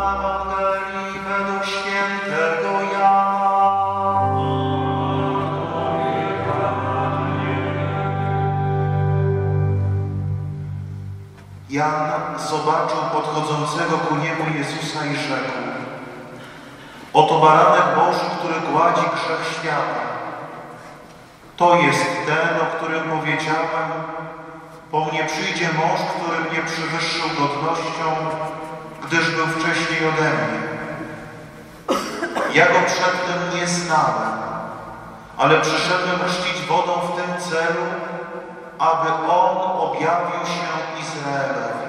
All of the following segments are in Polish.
Ewangelii według świętego Jana. Jan zobaczył podchodzącego ku niemu Jezusa i rzekł: oto baranek Boży, który gładzi grzech świata. To jest ten, o którym powiedziałem: po mnie przyjdzie mąż, który mnie przewyższył godnością, gdyż był wcześniej ode mnie. Ja go przedtem nie znałem, ale przyszedłem chrzcić wodą w tym celu, aby on objawił się Izraelowi.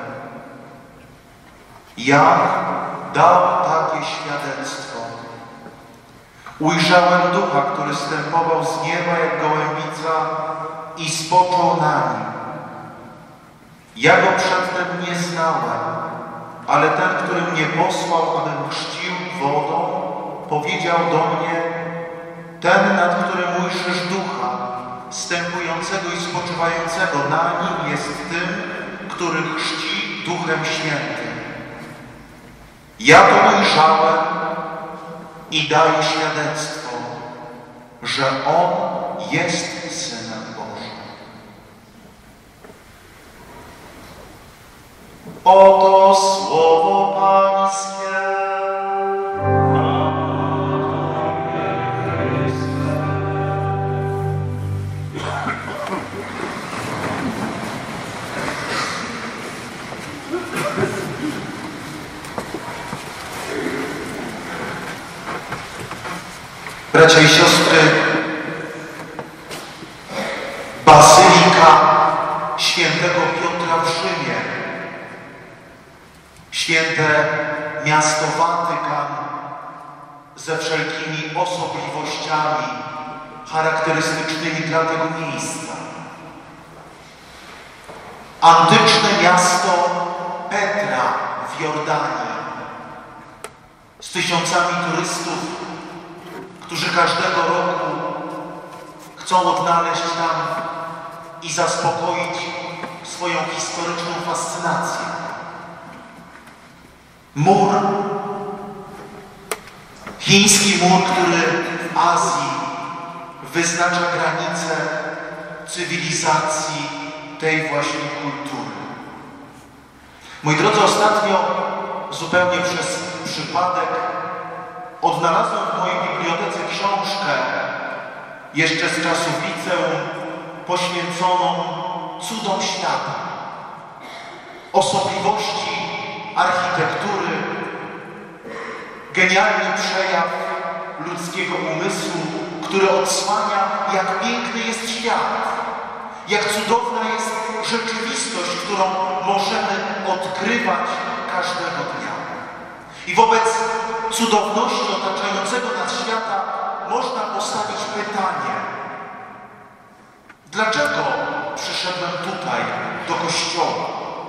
Jan dał takie świadectwo. Ujrzałem Ducha, który zstępował z nieba jak gołębica i spoczął na nim. Ja go przedtem nie znałem, ale ten, który mnie posłał, abym chrzcił wodą, powiedział do mnie: ten, nad którym ujrzysz Ducha, zstępującego i spoczywającego na nim, jest tym, który chrzci Duchem Świętym. Ja to ujrzałem i daję świadectwo, że On jest Synem Bożym. Oto słowo Pańskie. Bracia i siostry, Bazylika Świętego Piotra w Rzymie, święte miasto Watykan ze wszelkimi osobliwościami charakterystycznymi dla tego miejsca. Antyczne miasto Petra w Jordanii z tysiącami turystów, którzy każdego roku chcą odnaleźć tam i zaspokoić swoją historyczną fascynację. Mur, chiński mur, który w Azji wyznacza granice cywilizacji tej właśnie kultury. Moi drodzy, ostatnio zupełnie przez przypadek odnalazłem w mojej bibliotece książkę jeszcze z czasów liceum poświęconą cudom świata, osobliwości architektury, genialny przejaw ludzkiego umysłu, który odsłania, jak piękny jest świat, jak cudowna jest rzeczywistość, którą możemy odkrywać każdego dnia. I wobec cudowności otaczającego nas świata można postawić pytanie: dlaczego przyszedłem tutaj, do kościoła?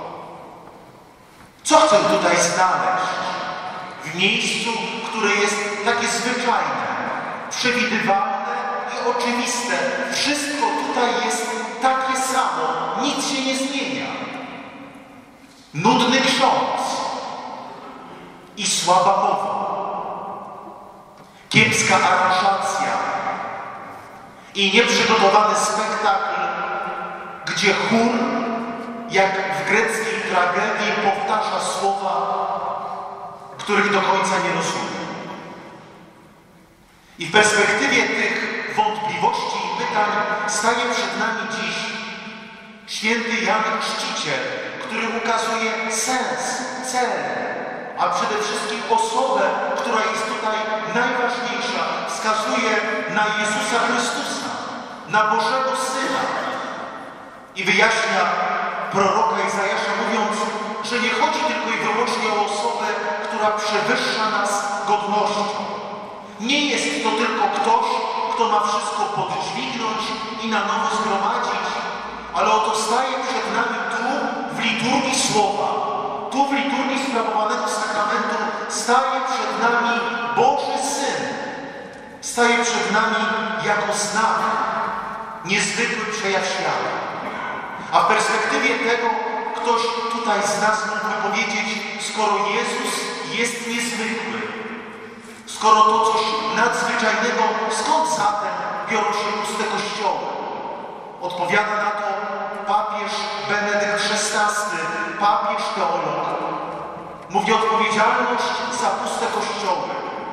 Co chcę tutaj znaleźć w miejscu, które jest takie zwyczajne, przewidywalne i oczywiste? Wszystko tutaj jest takie samo, nic się nie zmienia. Nudny ksiądz i słaba mowa, kiepska aranżacja i nieprzygotowany spektakl, gdzie chór, jak w greckiej tragedii, powtarza słowa, których do końca nie rozumie. I w perspektywie tych wątpliwości i pytań staje przed nami dziś święty Jan Chrzciciel, który ukazuje sens, cel, a przede wszystkim osobę, która jest tutaj najważniejsza, wskazuje na Jezusa Chrystusa, na Bożego Syna i wyjaśnia proroka Izajasza, mówiąc, że nie chodzi tylko i wyłącznie o osobę, która przewyższa nas godnością. Nie jest to tylko ktoś, kto ma wszystko podźwignąć i na nowo zgromadzić, ale oto staje przed nami tu w liturgii Słowa, tu w liturgii sprawowanego sakramentu staje przed nami Boży Syn. Staje przed nami jako znak, niezwykły przejaw świata. A w perspektywie tego, ktoś tutaj z nas mógłby powiedzieć, skoro Jezus jest niezwykły, skoro to coś nadzwyczajnego, skąd zatem biorą się puste kościoły? Odpowiada na to papież Benedykt XVI, papież teolog. Mówi: odpowiedzialność za puste kościoły,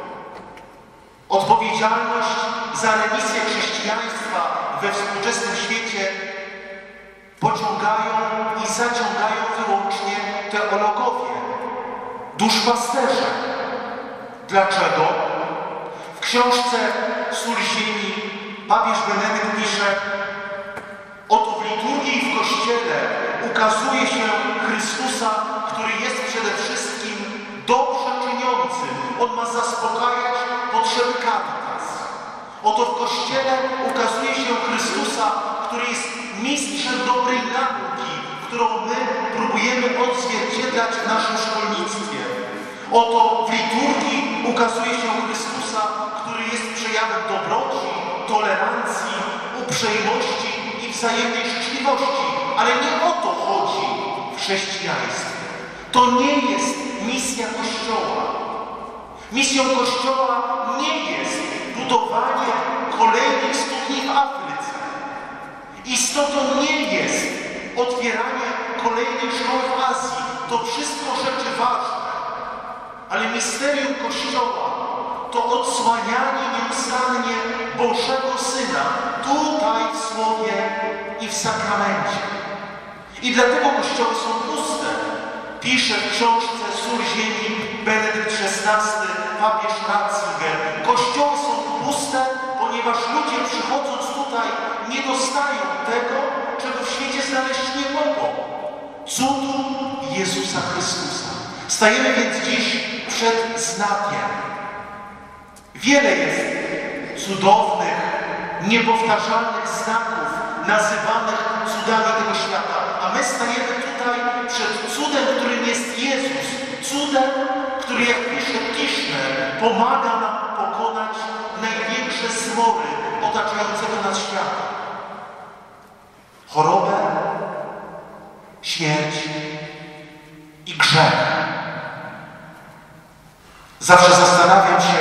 odpowiedzialność za remisję chrześcijaństwa we współczesnym świecie pociągają i zaciągają wyłącznie teologowie, duszpasterze. Dlaczego? W książce Sól ziemi papież Benedykt pisze: oto w liturgii i w Kościele ukazuje się Chrystusa, który jest przede wszystkim dobrze czyniącym. On ma zaspokajać potrzeby caritas. Oto w Kościele ukazuje się Chrystusa, który jest mistrzem dobrej nauki, którą my próbujemy odzwierciedlać w naszym szkolnictwie. Oto w liturgii ukazuje się Chrystusa, który jest przejawem dobroci, tolerancji, uprzejmości i wzajemnej życzliwości. Ale nie o to chodzi w chrześcijaństwie. To nie jest misja Kościoła. Misją Kościoła nie jest budowanie kolejnych studni w Afryce. Istotą nie jest otwieranie kolejnej szkoły w Azji. To wszystko rzeczy ważne. Ale misterium Kościoła to odsłanianie nieustannie Bożego Syna tutaj w Słowie i w sakramencie. I dlatego kościoły są puste. Pisze w książce Sól ziemi Benedykt XVI, papież Ratzinger. Kościoły są puste, ponieważ ludzie, przychodząc tutaj, nie dostają tego, czego w świecie znaleźć nie mogą. Cudu Jezusa Chrystusa. Stajemy więc dziś przed znakiem. Wiele jest cudownych, niepowtarzalnych znaków, nazywanych cudami tego świata. A my stajemy tutaj przed cudem, którym jest Jezus. Cudem, który, jak pisze Kirchner, pomaga nam pokonać największe zmory otaczającego nas świata. Chorobę, śmierć i grzech. Zawsze zastanawiam się,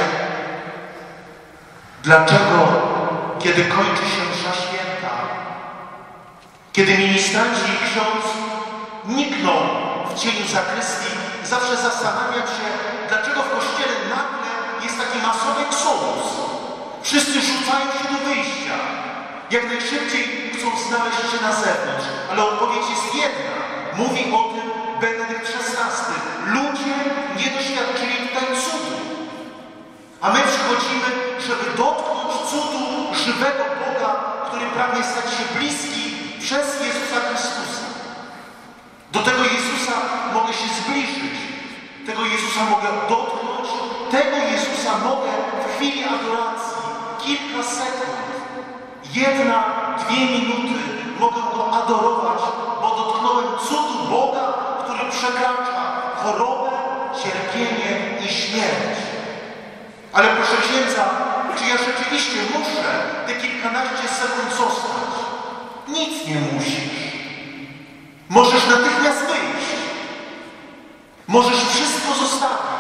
dlaczego, kiedy kończy się msza święta, kiedy ministranci i ksiądz nikną w cieniu zakrystii, zawsze zastanawiam się, dlaczego w kościele nagle jest taki masowy eksodus. Wszyscy rzucają się do wyjścia. Jak najszybciej chcą znaleźć się na zewnątrz. Ale odpowiedź jest jedna. Mówi o tym Benedykt XVI. Ludzie nie doświadczyli tutaj cudu. A my przychodzimy, żeby dotknąć cudu żywego Boga, który pragnie stać się bliski przez Jezusa Chrystusa. Do tego Jezusa mogę się zbliżyć. Tego Jezusa mogę dotknąć. Tego Jezusa mogę w chwili adoracji, kilka sekund, 1-2 minuty mogę Go adorować, bo dotknąłem cudu Boga, który przekracza chorobę, cierpienie i śmierć. Ale proszę księdza, czy ja rzeczywiście muszę te kilkanaście sekund zostać? Nic nie musisz. Możesz natychmiast wyjść. Możesz wszystko zostawić.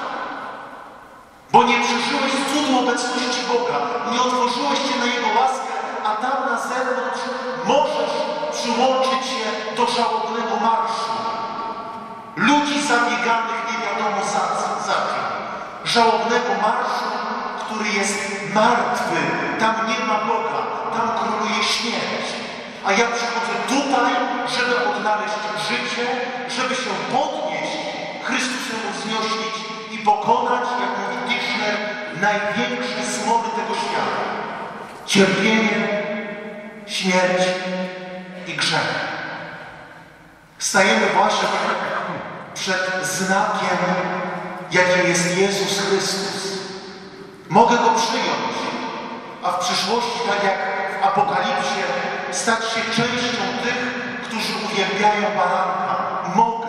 Bo nie przeżyłeś cudu obecności Boga. Nie otworzyłeś się na Jego łaskę, a tam na zewnątrz możesz przyłączyć się do żałobnego marszu. Ludzi zabieganych nie wiadomo za czym. Żałobnego marszu, który jest martwy. Tam nie ma Boga. Tam króluje śmierć. A ja przychodzę tutaj, żeby odnaleźć życie, żeby się podnieść, Chrystusem wznosić i pokonać, jak mówi Kirchner, największe zmory tego świata. Cierpienie, śmierć i grzech. Stajemy właśnie przed znakiem, jakim jest Jezus Chrystus. Mogę Go przyjąć, a w przyszłości, tak jak w Apokalipsie, stać się częścią tych, którzy uwielbiają baranka. Mogę.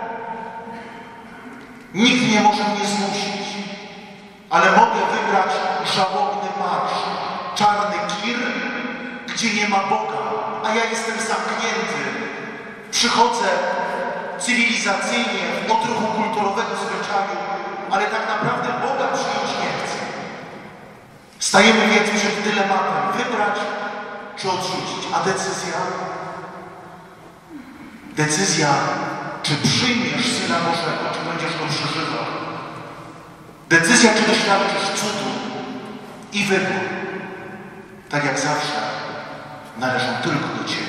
Nikt nie może mnie zmusić, ale mogę wybrać żałobny marsz, czarny kir, gdzie nie ma Boga, a ja jestem zamknięty. Przychodzę cywilizacyjnie, w odruchu kulturowego zwyczaju, ale tak naprawdę Boga przyjąć nie chce. Stajemy więc przed dylematem: wybrać czy odrzucić. A decyzja, czy przyjmiesz Syna Bożego, czy będziesz go przeżywał. Decyzja, czy doświadczysz cudu. I wybór, tak jak zawsze, należą tylko do Ciebie.